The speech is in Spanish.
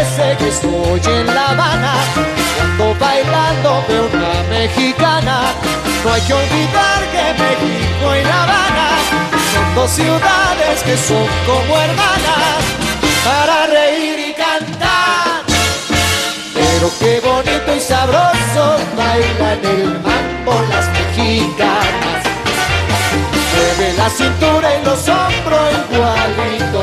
parece que estoy en La Habana, cuando bailando veo una mexicana. No hay que olvidar que México y La Habana son dos ciudades que son como hermanas, para reír y cantar. Pero qué bonito y sabroso bailan el mambo las mexicanas. Mueve la cintura y los hombros igualito